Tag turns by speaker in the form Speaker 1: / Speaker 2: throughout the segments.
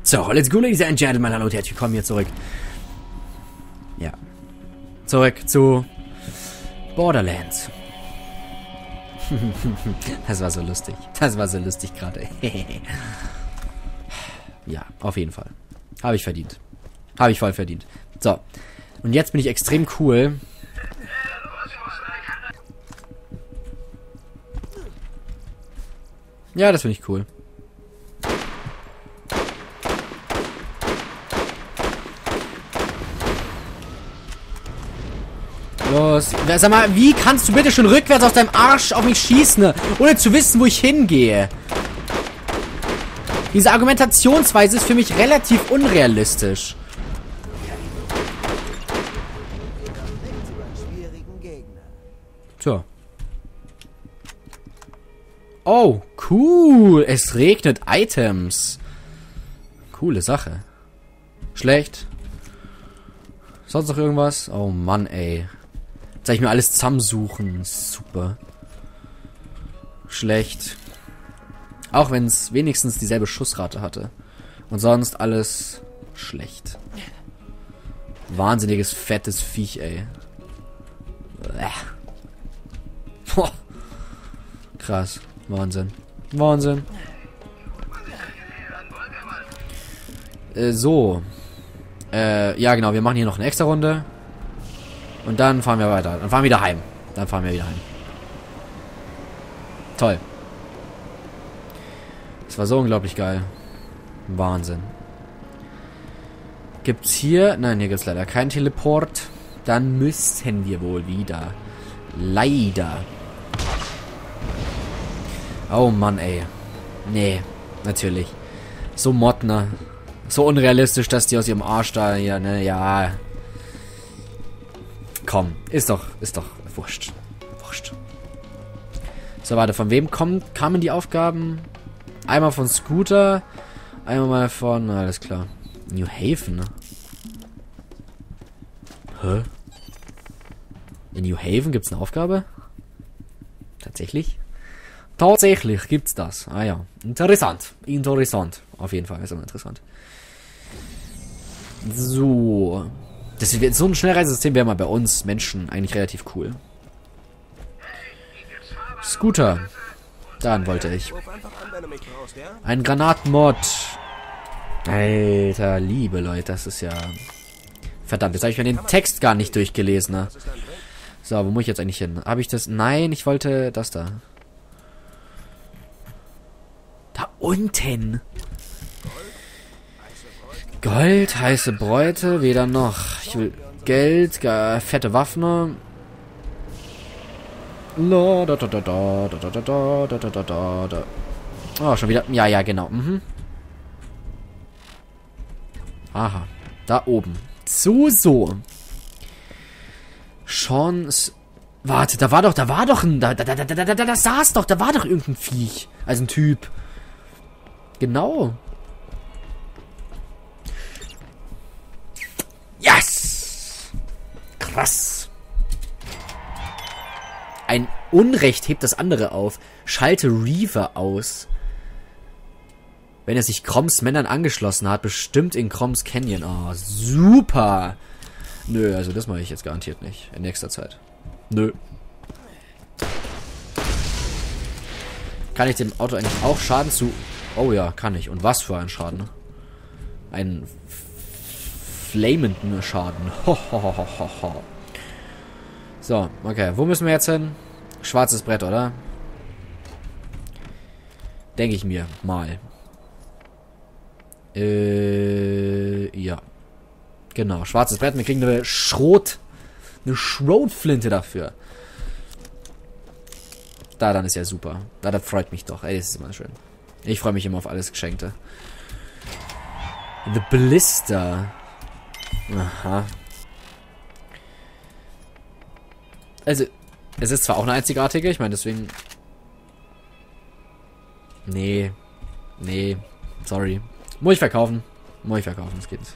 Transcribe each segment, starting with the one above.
Speaker 1: So, let's go, Ladies and Gentlemen. Hallo und herzlich willkommen hier zurück. Ja. Zurück zu Borderlands. Das war so lustig. Das war so lustig gerade. Ja, auf jeden Fall. Habe ich verdient. Habe ich voll verdient. So. Und jetzt bin ich extrem cool. Ja, das finde ich cool. Los. Sag mal, wie kannst du bitte schon rückwärts aus deinem Arsch auf mich schießen, ne? Ohne zu wissen, wo ich hingehe? Diese Argumentationsweise ist für mich relativ unrealistisch. So. Oh, cool. Es regnet Items. Coole Sache. Schlecht. Sonst noch irgendwas? Oh Mann, ey. Jetzt soll ich mir alles zusammensuchen. Super. Schlecht. Auch wenn es wenigstens dieselbe Schussrate hatte. Und sonst alles schlecht. Wahnsinniges, fettes Viech, ey. Boah. Krass. Wahnsinn. Wahnsinn. So. Ja genau, wir machen hier noch eine extra Runde. Und dann fahren wir weiter. Dann fahren wir wieder heim. Toll. Das war so unglaublich geil. Wahnsinn. Gibt's hier... Nein, hier gibt's leider keinen Teleport. Dann müssten wir wohl wieder. Leider. Oh Mann, ey. Nee, natürlich. So Modner. So unrealistisch, dass die aus ihrem Arsch da hier, ne, ja. Komm, ist doch wurscht. Wurscht. So, warte, von wem kamen die Aufgaben? Einmal von Scooter, einmal mal von, alles klar. New Haven, ne? Hä? In New Haven gibt's eine Aufgabe? Tatsächlich? Tatsächlich gibt's das. Ah ja. Interessant. Interessant. Auf jeden Fall ist immer interessant. So. So ein Schnellreisesystem wäre mal bei uns Menschen eigentlich relativ cool. Scooter. Daran wollte ich. Ein Granatenmod. Alter, liebe Leute, das ist ja... Verdammt, jetzt habe ich mir den Text gar nicht durchgelesen. Ne? So, wo muss ich jetzt eigentlich hin? Habe ich das... Nein, ich wollte das da. Da unten. Gold, heiße Bräute, weder noch. Ich will Geld, fette Waffen. Oh, schon wieder. Ja, genau. Mhm. Aha. Da oben. So. Chance. Warte, da war doch ein. Da saß doch, da war doch irgendein Viech. Also ein Typ. Genau. Yes! Krass. Ein Unrecht hebt das andere auf. Schalte Reaver aus. Wenn er sich Chroms Männern angeschlossen hat, bestimmt in Chroms Canyon. Oh, super. Nö, also das mache ich jetzt garantiert nicht. In nächster Zeit. Nö. Kann ich dem Auto eigentlich auch Schaden zu... Oh ja, kann ich. Und was für ein Schaden. Einen flamenden Schaden. So, okay. Wo müssen wir jetzt hin? Schwarzes Brett, oder? Denke ich mir mal. Ja. Genau, schwarzes Brett. Wir kriegen eine Schrotflinte dafür. Dann ist ja super. Das freut mich doch. Ey, das ist immer schön. Ich freue mich immer auf alles Geschenkte. The Blister. Aha. Also, es ist zwar auch eine einzigartige, ich meine, deswegen... Nee. Sorry. Muss ich verkaufen, das geht.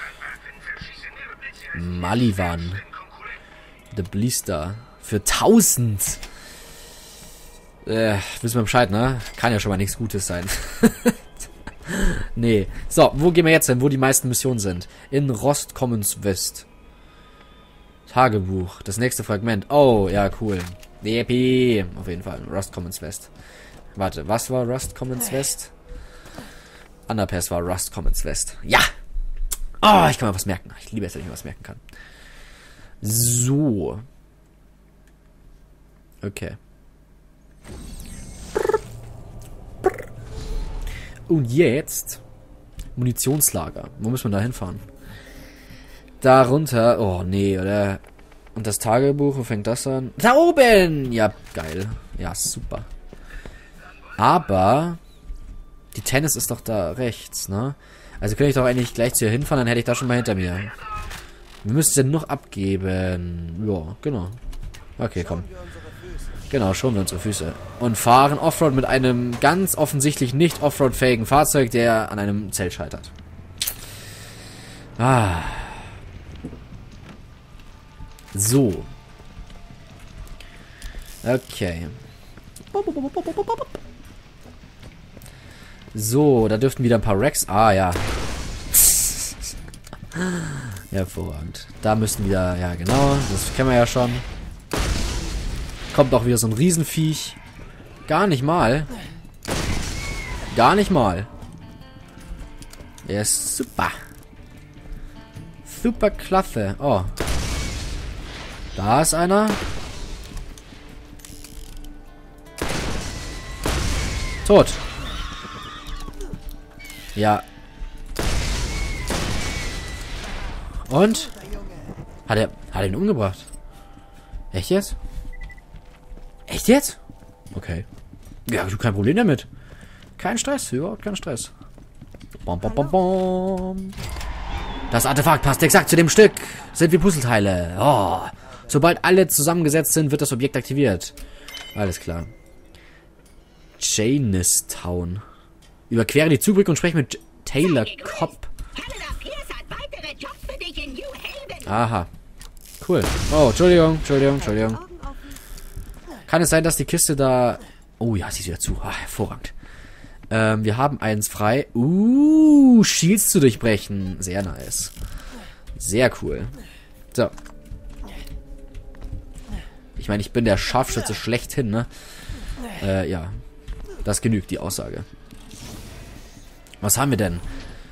Speaker 1: Malivan. The Blister. Für 1000. Wissen wir Bescheid, ne? Kann ja schon mal nichts Gutes sein. Nee. So, wo gehen wir jetzt hin? Wo die meisten Missionen sind? In Rostcommons West. Tagebuch. Das nächste Fragment. Oh, ja, cool. Yippie. Auf jeden Fall. Rostcommons West. Warte, was war Rostcommons West? Underpass war Rostcommons West. Ja! Oh, ich kann mir was merken. Ich liebe es, wenn ich mir was merken kann. So. Okay. Und jetzt Munitionslager. Wo muss man da hinfahren? Da runter. Oh, nee, oder? Und das Tagebuch, wo fängt das an? Da oben! Ja, geil. Ja, super. Aber die Tennis ist doch da rechts, ne? Also könnte ich doch eigentlich gleich zu ihr hinfahren, dann hätte ich da schon mal hinter mir. Wir müssen sie noch abgeben. Ja, genau. Okay, komm. Genau, schonen wir unsere Füße. Und fahren Offroad mit einem ganz offensichtlich nicht Offroad-fähigen Fahrzeug, der an einem Zelt scheitert. Ah. So. Okay. So, da dürften wieder ein paar Wrecks. Ah, ja. Hervorragend. Da müssten wieder, ja genau, das kennen wir ja schon. Kommt auch wieder so ein Riesenviech. Gar nicht mal. Gar nicht mal. Er ist super. Super klasse. Oh. Da ist einer. Tot. Ja. Und? Hat er ihn umgebracht? Echt jetzt? Echt jetzt? Okay. Ja, du kein Problem damit. Kein Stress, überhaupt kein Stress. Bom, bom, bom, bom. Das Artefakt passt exakt zu dem Stück. Sind wie Puzzleteile. Oh. Sobald alle zusammengesetzt sind, wird das Objekt aktiviert. Alles klar. Janestown. Überquere die Zugbrücke und spreche mit Taylor Cobb. Aha. Cool. Oh, Entschuldigung. Kann es sein, dass die Kiste da... Oh ja, sie ist wieder zu. Ah, hervorragend. Wir haben eins frei. Shields zu durchbrechen. Sehr nice. Sehr cool. So. Ich meine, ich bin der Scharfschütze schlechthin, ne? Ja. Das genügt, die Aussage. Was haben wir denn?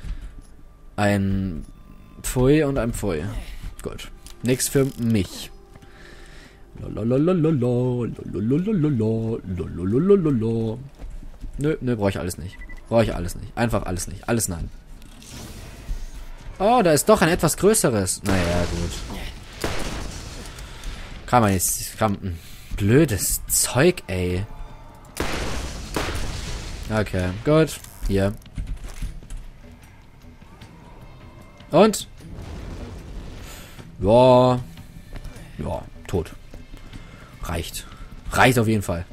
Speaker 1: Ein Pfui und ein Pfui. Gut. Nix für mich. Nö, brauche ich alles nicht. Einfach alles nicht. Alles nein. Oh, da ist doch ein etwas größeres. Naja, gut. Kann man jetzt... blödes Zeug, ey. Okay, gut. Hier. Und? Ja. Ja, tot. Reicht. Reicht auf jeden Fall.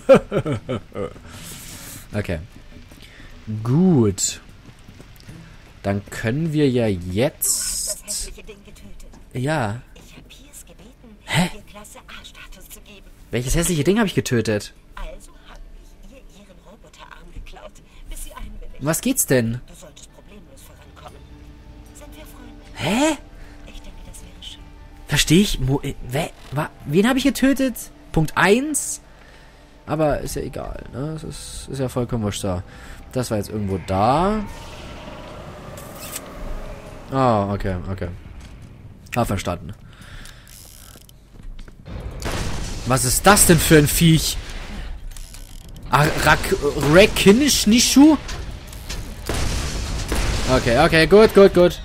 Speaker 1: Okay. Gut. Dann können wir ja jetzt... Ja. Hä? Welches hässliche Ding habe ich getötet?
Speaker 2: Also habe ich ihr ihren Roboterarm geklaut, bis sie einwilligt.
Speaker 1: Was geht's denn?
Speaker 2: Du solltest problemlos vorankommen. Sind wir Freunde?
Speaker 1: Hä?
Speaker 2: Ich denke, das wäre schön.
Speaker 1: Verstehe ich? Wen habe ich getötet? Punkt 1? Aber ist ja egal, ne? Es ist ja vollkommen wurscht da. Das war jetzt irgendwo da. Ah, okay. Ah, verstanden. Was ist das denn für ein Viech? Rekinishu? Okay, gut.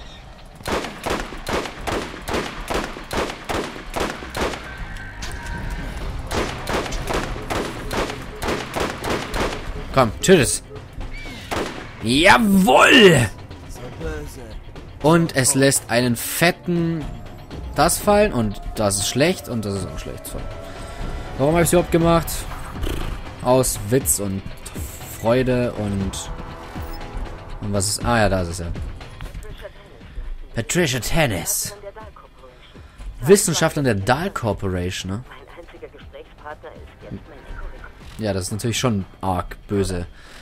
Speaker 1: Komm, tschüss. Jawohl! Und es lässt einen fetten... Das fallen und das ist schlecht und das ist auch schlecht. So. Warum habe ich es überhaupt gemacht? Aus Witz und Freude und was ist... Ah ja, da ist es ja. Patricia Tennis. Wissenschaftler der Dahl Corporation, ne?
Speaker 3: Mein einziger Gesprächspartner ist jetzt mein Eco-Recorder.
Speaker 1: Ja, das ist natürlich schon arg böse.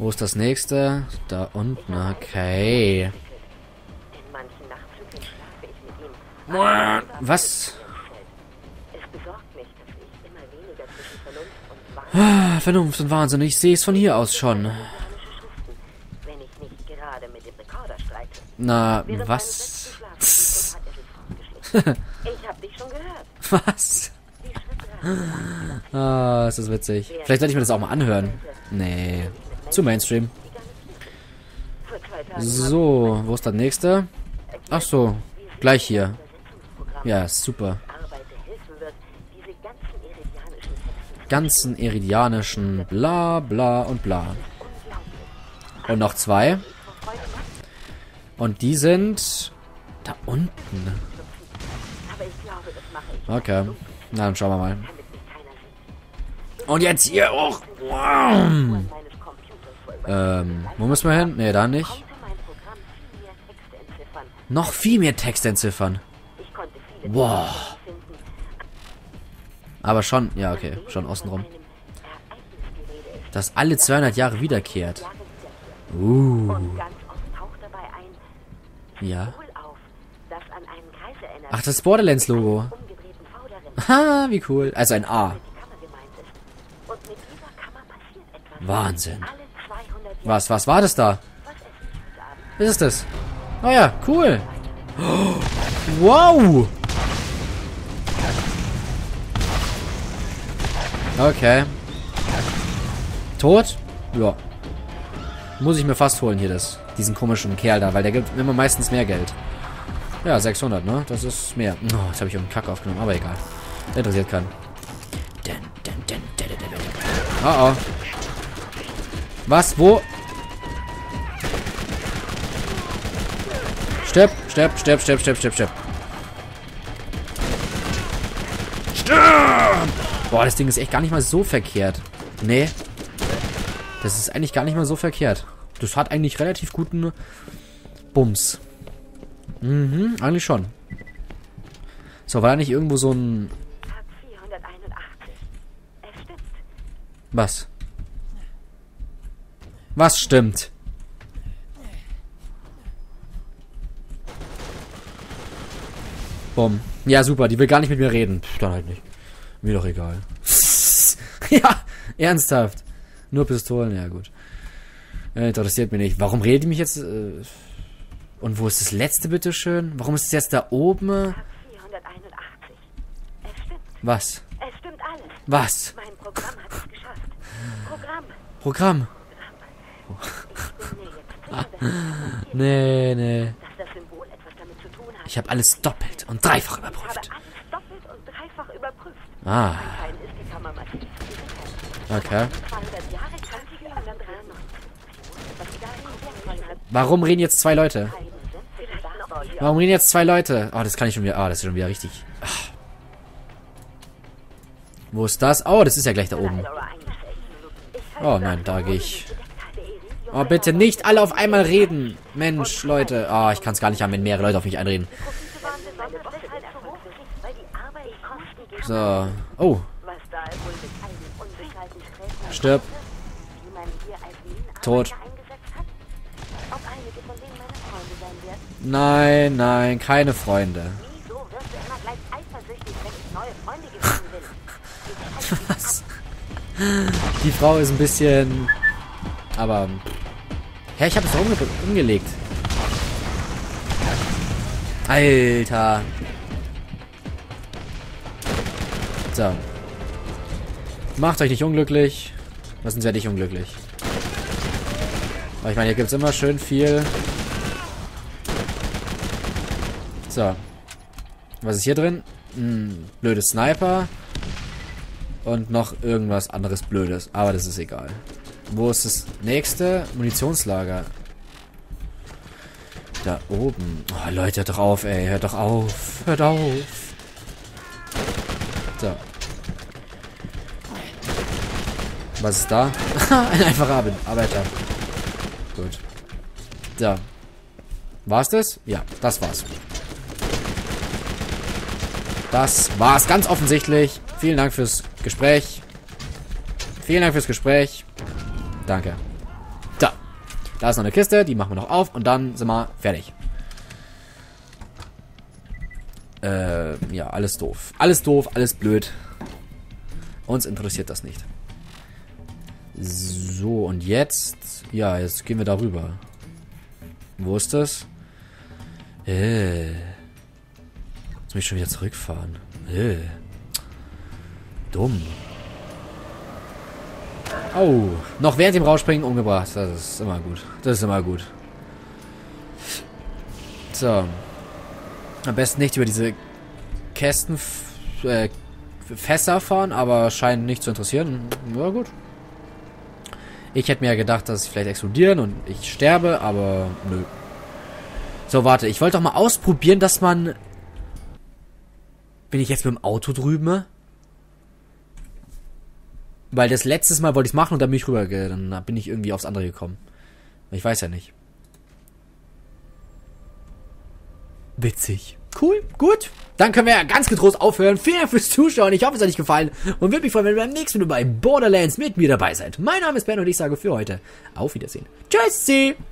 Speaker 1: Wo ist das nächste? Da unten, okay.
Speaker 2: In manchen Nachtzügen schlafe ich mit ihm.
Speaker 1: Was?
Speaker 2: Es besorgt mich, dass ich immer weniger zwischen Vernunft und Wahnsinn
Speaker 1: Vernunft und Wahnsinn, ich sehe es von hier aus schon.
Speaker 2: wenn ich nicht gerade mit dem Rekorder streite.
Speaker 1: Na,
Speaker 2: Während
Speaker 1: was?
Speaker 2: meines letzten Schlafens hat er sich fortgeschlichen. Ich hab dich schon gehört.
Speaker 1: Was?
Speaker 2: Die Schritte
Speaker 1: Ah, ist das witzig. Vielleicht sollte ich mir das auch mal anhören. Nee, zu Mainstream.
Speaker 2: vor 2 Tagen
Speaker 1: So, wo ist das nächste? Ach so, gleich hier. Ja, super.
Speaker 2: Arbeiter helfen wird, diese ganzen
Speaker 1: Ganzen iridianischen bla bla und bla. Und noch 2. Und die sind da unten.
Speaker 2: Aber ich glaube, das mache ich,
Speaker 1: Okay, na dann schauen wir mal.
Speaker 2: damit mich keiner sieht.
Speaker 1: Und jetzt hier hoch. Wow.
Speaker 2: Meines Computers voll
Speaker 1: Wo müssen wir hin? Nee, da nicht.
Speaker 2: konnte mein Programm viel mehr Texte entziffern.
Speaker 1: Noch viel mehr Text entziffern.
Speaker 2: Ich konnte viele
Speaker 1: Wow.
Speaker 2: finden.
Speaker 1: Aber schon, ja okay, schon außenrum.
Speaker 2: Einem Ereignis die Rede ist.
Speaker 1: Das alle 200 Jahre wiederkehrt.
Speaker 2: Jahre wiederkehrt.
Speaker 1: Uh,
Speaker 2: Und ganz oft taucht dabei ein
Speaker 1: ja.
Speaker 2: Symbol auf, das an einen Kreis erinnert.
Speaker 1: Ach, das Borderlands-Logo.
Speaker 2: Umgedrehten V darin
Speaker 1: Ha, wie cool. Also ein A.
Speaker 2: die Kammer gemeint ist. Und mit dieser Kammer passiert etwas.
Speaker 1: Wahnsinn.
Speaker 2: Alle 200 Jahre.
Speaker 1: Was war das da?
Speaker 2: Was esse ich heute Abend?
Speaker 1: Was ist das? Oh ja, cool. Oh, wow. Okay. Tot? Ja. Muss ich mir fast holen hier diesen komischen Kerl da, weil der gibt immer meistens mehr Geld. Ja, 600, ne? Das ist mehr. Oh, jetzt habe ich irgendeinen Kack aufgenommen, aber egal. Interessiert keinen. Oh oh. Was? Wo? Stirb, stirb, stirb, stirb, stirb, stirb, stirb. Stirb! Boah, das Ding ist echt gar nicht mal so verkehrt. Nee. Das ist eigentlich gar nicht mal so verkehrt. Das hat eigentlich relativ guten Bums. Mhm, eigentlich schon. So, war da nicht irgendwo so ein...
Speaker 2: Tag 481. Es stimmt.
Speaker 1: Was? Was stimmt? Bumm. Ja, super, die will gar nicht mit mir reden. Pff, dann halt nicht. Mir doch egal. Ja, ernsthaft. Nur Pistolen, ja gut. Interessiert mich nicht. Warum redet die mich jetzt... Und wo ist das letzte, bitteschön? Warum ist es jetzt da oben?
Speaker 2: Tag 481. Es stimmt.
Speaker 1: Was?
Speaker 2: Es stimmt alles.
Speaker 1: Was?
Speaker 2: Mein Programm hat es geschafft. Programm.
Speaker 1: Programm?
Speaker 2: Ich bin mir jetzt sicher,
Speaker 1: Nee.
Speaker 2: dass das Symbol etwas damit zu tun hat.
Speaker 1: Ich habe alles doppelt und dreifach
Speaker 2: Ich habe
Speaker 1: überprüft.
Speaker 2: alles doppelt und dreifach überprüft.
Speaker 1: Ah,
Speaker 2: Anscheinend ist die Kammer massiv gesichert.
Speaker 1: okay.
Speaker 2: 200 Jahre kann sie 493. Was sie darin wertvoll hat.
Speaker 1: Warum reden jetzt 2 Leute?
Speaker 2: Vielleicht noch die
Speaker 1: Warum reden jetzt 2 Leute? Oh, das kann ich schon wieder... Ah, das ist schon wieder richtig... Ach. Wo ist das? Oh, das ist ja gleich da oben. Oh nein, da gehe ich. Oh, bitte nicht alle auf einmal reden. Mensch, Leute. Oh, ich kann es gar nicht haben, wenn mehrere Leute auf mich einreden. So. Oh,
Speaker 2: Was da wohl mit einem unbeschalten Sträfner,
Speaker 1: stirb.
Speaker 2: die man hier als Minenarbeiter
Speaker 1: Tot.
Speaker 2: eingesetzt hat? Ob einige von denen meine Freunde sein werden?
Speaker 1: Nein, nein, keine Freunde.
Speaker 2: Wieso wirst du immer gleich eifersüchtig, wenn ich neue Freunde gewinnen will?
Speaker 1: Was? Die Frau ist ein bisschen... Aber... Hä, ich habe es doch umgelegt. Alter. So. Macht euch nicht unglücklich. Was sind ja dich unglücklich? Aber ich meine, hier gibt es immer schön viel. So. Was ist hier drin? Blödes Sniper. Und noch irgendwas anderes Blödes. Aber das ist egal. Wo ist das nächste? Munitionslager. Da oben. Oh, Leute, hört doch auf, ey. Hört doch auf. Hört auf. So. Was ist da? Ein einfacher Arbeiter. Gut. So. War's das? Ja, das war's. Das war's ganz offensichtlich. Vielen Dank fürs Gespräch. Vielen Dank fürs Gespräch. Danke. Da ist noch eine Kiste, die machen wir noch auf und dann sind wir fertig. Ja, alles doof. Alles doof, alles blöd. Uns interessiert das nicht. So, und jetzt... Ja, jetzt gehen wir darüber. Wo ist das? Jetzt muss ich schon wieder zurückfahren. Dumm. Oh, noch während dem Rausspringen umgebracht. Das ist immer gut. Das ist immer gut. So. Am besten nicht über diese Kästen... Fässer fahren, aber scheinen nicht zu interessieren. Ja, gut. Ich hätte mir ja gedacht, dass sie vielleicht explodieren und ich sterbe, aber nö. So, warte. Ich wollte doch mal ausprobieren, dass man... Bin ich jetzt mit dem Auto drüben? Weil das letztes Mal wollte ich es machen und dann bin ich rüber. Dann bin ich irgendwie aufs andere gekommen. Ich weiß ja nicht. Witzig. Cool, gut. Dann können wir ja ganz getrost aufhören. Vielen Dank fürs Zuschauen. Ich hoffe, es hat euch gefallen. Und würde mich freuen, wenn ihr beim nächsten Mal bei Borderlands mit mir dabei seid. Mein Name ist Ben und ich sage für heute auf Wiedersehen. Tschüssi.